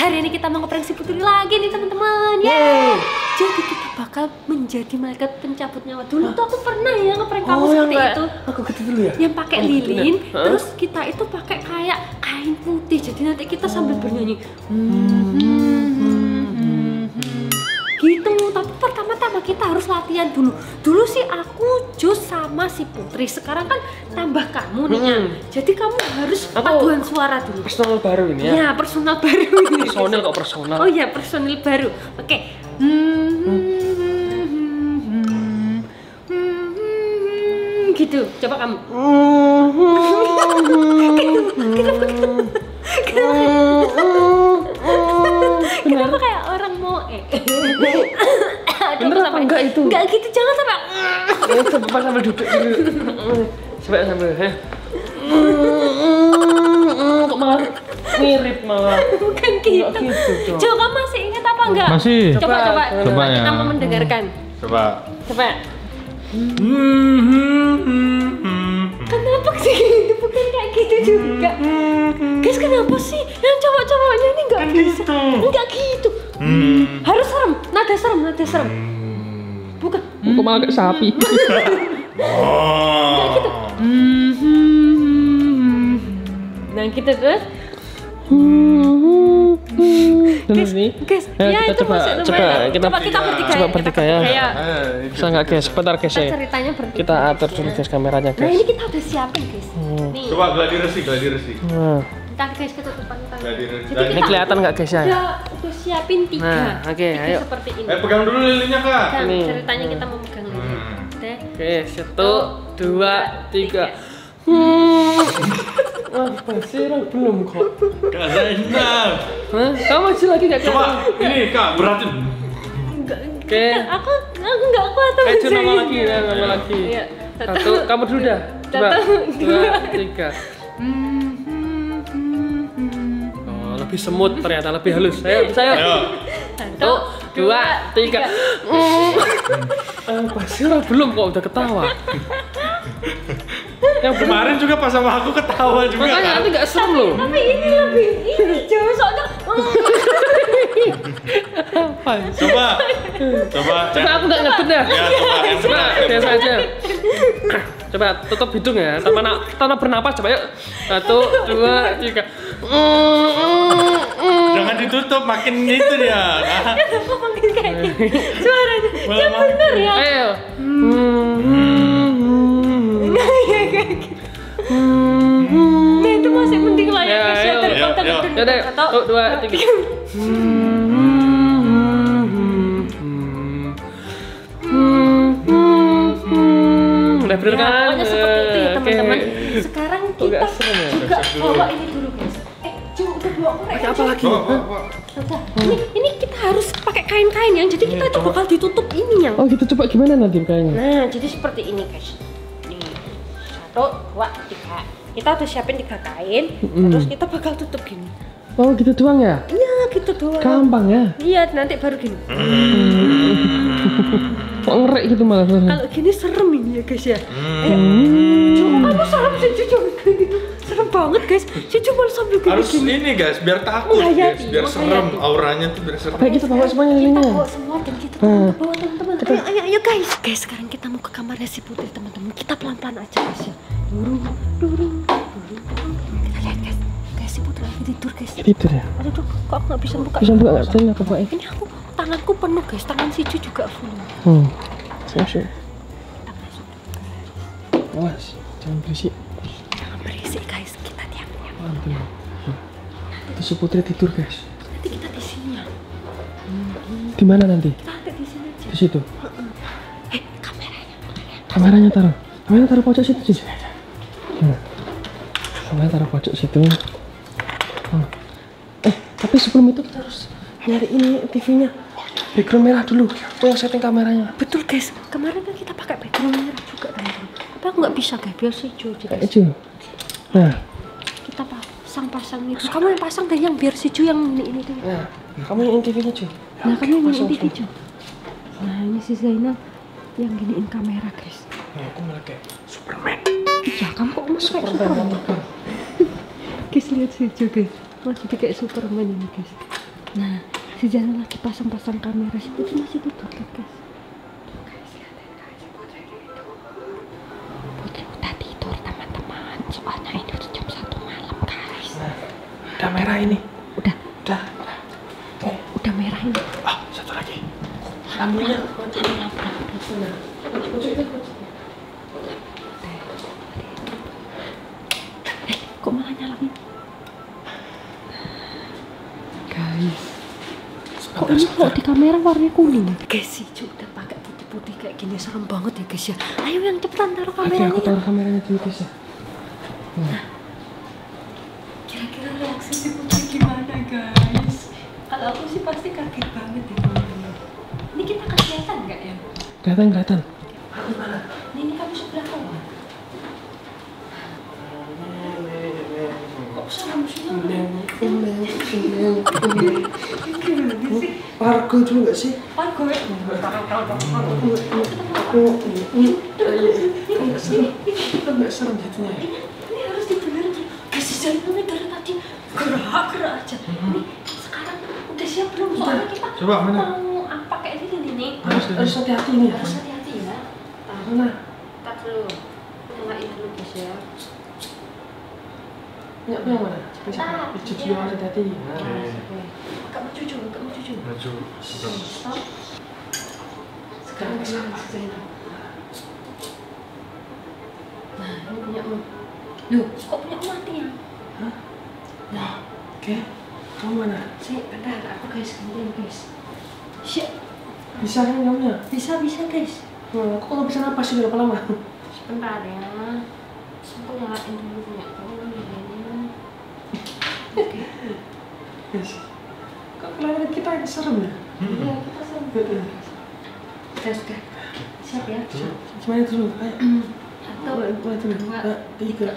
hari ini kita mau ngeprank si Putri lagi nih teman-teman. Yeay. Jadi kita bakal menjadi malaikat pencabut nyawa. Dulu tuh aku pernah ya ngeprank kamu seperti itu. Aku gitu dulu ya. Yang pakai lilin, terus kita itu pakai kayak kain putih. Jadi nanti kita sambil bernyanyi. Gitu, tapi pertama-tama kita harus latihan dulu. Dulu sih aku Jus sama si Putri, sekarang kan tambah kamu nih ya. Jadi kamu harus paduan suara dulu. Personal baru ini ya? Ya, personal baru ini. Personil kok personal? Oh iya, personil baru. Oke. Gitu, coba kamu. Kenapa kayak orang mau Bener apa enggak itu? Enggak gitu, jangan sampai. Coba sambil duduk dulu. Sambil ya. Kok malah mirip malah. Bukan gitu. Coba kamu masih ingat apa enggak? Masih. Coba ya. kita mau mendengarkan. Coba. Kenapa sih gitu? Bukan kayak gitu juga. Guys, kenapa sih yang cowok-cowoknya ini nggak bisa? Nggak gitu. Harus serem, nada serem. Bukan. Kok malah kayak sapi? Nggak gitu. Nah gitu terus. Guys, ya itu coba kita bertiga ya. Bisa nggak guys? Sebentar guys ya. Ceritanya bertiga. Kita atur dulu guys kameranya Nah guys. ini kita udah siapin guys. Nih. Coba gladi resi. Ntar guys ketutupan tangan. Jadi Ini kelihatan nggak guys ya? Udah siapin 3. Nah, oke, ayo. Seperti ini. pegang dulu lilinnya kak. Nah, ceritanya kita mau megang lilin. Oke, 1, 2, 3. Apa sih belum kok? Kak Zainab. Hah? Kamu masih lagi nggak Coba ini kak beratin. Oke. Aku nggak kuat tuh. Ayo nama lagi. Iya. Satu, kamu dulu dah. Coba. 2, 3. Oh, lebih semut ternyata, lebih halus. Ayo, bisa ya. 1, 2, 3. Apa sih belum kok udah ketawa? Yang kemarin juga pas sama aku ketawa juga. Makanya nanti nggak serem loh. Tapi ini lebih jauh soalnya. Apa? Coba Aku nggak ngebet dah. Ya Coba biasa aja. Coba tutup hidung ya, tanpa bernapas. Coba yuk. 1, 2, 3. Jangan ditutup, makin itu dia. Kenapa makin kayak gitu? Suaranya yang bener ya. Ayo. Iya kayak gitu. Nah itu masih penting lah ya guys ya daripada Yaudah, 1, 2, 3. Udah bener kan? Pokoknya seperti itu ya teman-teman. Sekarang kita juga bawa ini dulu guys. Coba udah bawa korek. Apa lagi? Ini kita harus pakai kain-kain yang jadi kita itu bakal ditutup ini yang. Oh gitu, coba gimana nanti kayaknya? Nah jadi seperti ini guys. Nih 1, 2, 3. Kita udah siapin 3 kain. Terus kita bakal tutup gini. Oh gitu doang ya? Iya gitu doang. Gampang ya? Iya nanti baru gini. Kok ngerek gitu malah? Kalau gini serem ini ya guys ya. Ayo. Coba kamu serem sih Cucu kayak gitu. Serem banget guys. Cucu malah sambil gini. Harus ini guys, biar takut guys, biar serem auranya tuh biar serem. Kayak kita bawa semuanya Kita lilinnya. bawa semua dan kita bawa teman-teman. Ayo guys. Guys sekarang kita mau ke kamarnya si Putri teman-teman. Kita pelan-pelan aja guys ya. Durung. Kita lihat guys. Guys si Putri lagi tidur guys. Tidur ya? Aduh kok aku nggak bisa buka. Bisa buka nggak? Tanya coba. Ini aku tanganku penuh guys. Tangan si Cucu juga full. Siap. Awas, jangan berisik. Jangan berisik guys. Kita diam-diam. Itu si Putri tidur guys. Nanti kita di sini ya. Di mana nanti? Kita ada di sini aja. Di situ. Kameranya. Kameranya taruh pojok situ sih. Kameranya taruh pojok situ. Tapi sebelum itu kita harus nyari ini TV-nya. Background merah dulu. Yang setting kameranya. Betul guys. Kemarin kan kita pakai background merah juga teman-teman. Tapi aku nggak bisa guys. Biar si Jo aja guys. Nah. Kita pasang itu. Kamu yang pasang deh yang biar si Jo yang ini deh. Nah, kamu yang TV-nya Jo. Nah kamu yang ini TV Jo. Nah ini si Zainal yang giniin kamera guys. Nah, aku malah kayak Superman. Ya kamu kok mau kayak Superman? Guys lihat si Jo guys. Wah jadi kayak Superman ini guys. Nah, si Jana lagi pasang-pasang kamera, si Putri masih tidur kan guys. Putri udah tidur teman-teman, soalnya ini udah jam 1 malam guys. Udah merah ini. Udah merah ini. Ah, satu lagi. Lampunya. Kok malah nyalain? Guys, kok ini kok di kamera warnanya kuning? Guys, si Ju udah pakai putih-putih kayak gini, serem banget ya guys ya. Ayo yang cepetan taruh kameranya. Aku taruh kameranya dulu guys ya. Nah, kira-kira reaksi si Putri gimana guys? Kalau aku sih pasti kaget banget ya teman-teman. Ini kita kelihatan nggak ya? Kelihatan. Ini kamu sebelah kawan. Kok serem sih? Pargo dulu nggak sih? Pargo ya? Nggak serem jatuhnya ya? Ini harus dibenerin. Guys, jalannya dari tadi gerak-gerak aja. Ini sekarang udah siap belum? Soalnya kita Coba, mana? mau pakai ini nih. Harus hati-hati nih. Harus hati-hati ya. Mana? Tak dulu. Nyalain dulu guys ya. Yang mana? Cuci harus hati-hati. Agak mau cucu. Maju. Stop. Sekarang kesana. Nah, ini punyamu. Loh, kok punyamu mati ya? Hah? Nah, oke. Kamu mana? Bentar, aku guys, gantian guys. Siap. Bisa kan kamunya? Bisa guys. Aku kalau bisa napas sih berapa lama? Sebentar ya. Aku nyalain dulu punyaku. Oke. Yes. Kok kelihatan kita ini serem ya? Iya, kita sama. Sudah. Siap ya? Semuanya dulu, ayo. Mulai dulu. 2, 3.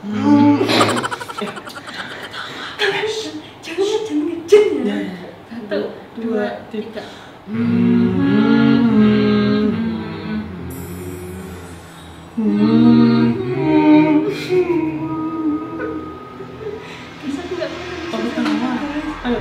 Jangan ngejen ya. 1, 2, 3. Bisa tidak? Ayo.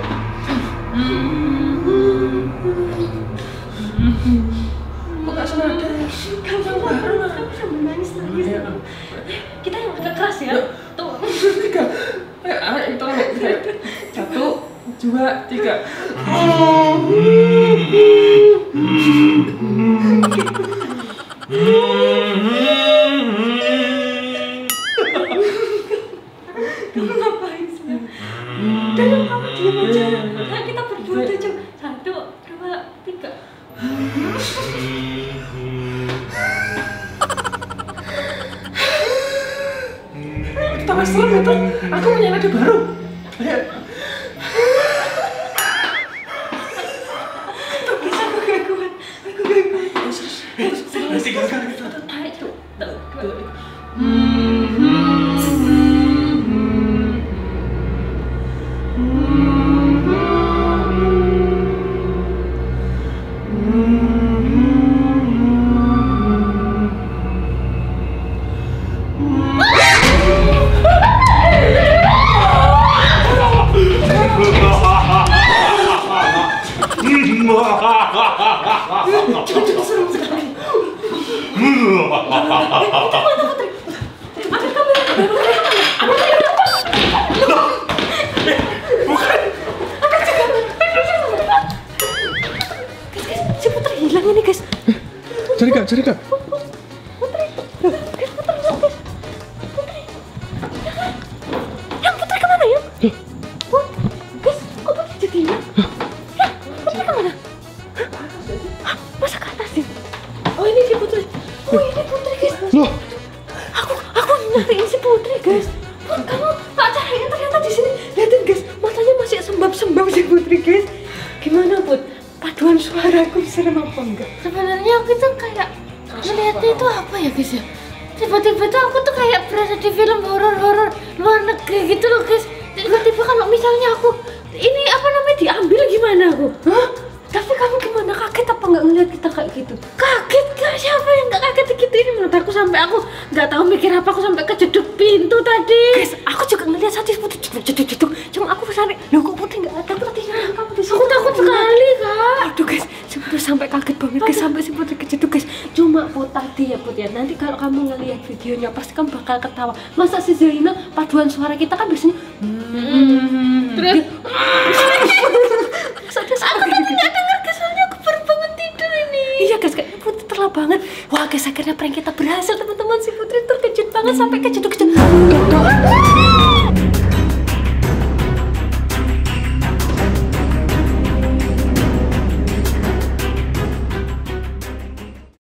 Kok gak senada? Kamu sambil nangis. Kita yang agak keras ya. Tuh. 3. Ayo, kita lagi. 1, 2, 3. Kamu ngapain sih? Dalam kamu diam aja. Nah, kita berdua aja. 1, 2, 3. Kita mas serem itu. Aku punya ide baru. Ayo. Terus aku gak kuat. Ayo, 2. Serem sekali. Si Putri hilang ini guys. Cari kak. Yang Putri kemana ya? Guys, kok Putri jadi hilang? Putri kemana? Masa ke atas ya? Oh ini si Putri. Guys. Loh. Aku nyariin si Putri guys. Kamu tak cariin ternyata di sini. Lihatin guys, matanya masih sembab-sembab si Putri guys. Gimana Put? Paduan suaraku serem apa enggak? Sebenarnya aku tuh kayak melihatnya itu apa ya guys ya? Tiba-tiba tuh aku tuh kayak berada di film horor-horor luar negeri gitu loh guys. Tiba-tiba kalau misalnya aku ini apa namanya diambil gimana aku? Hah? Tapi kamu gimana? Kaget apa nggak ngeliat kita kayak gitu? Kaget gak? Siapa yang gak kaget gitu? Ini menurut aku sampai aku nggak tahu mikir apa, aku sampai kejeduk pintu tadi. Guys, aku juga ngeliat saat si Putri jeduk. Cuma aku kesana, loh kok Putri nggak ada? Putri kamu di kaget banget guys sampai si Putri kejeduk guys. Cuma Put tadi ya Put ya, nanti kalau kamu ngelihat videonya pasti kamu bakal ketawa. Masa si Zaina paduan suara kita kan biasanya Terus aku tapi nggak denger guys, soalnya aku baru bangun tidur ini. Iya guys, kayaknya Putri terlalu banget. Wah guys, akhirnya prank kita berhasil teman-teman. Si Putri terkejut banget sampai kejeduk-kejeduk.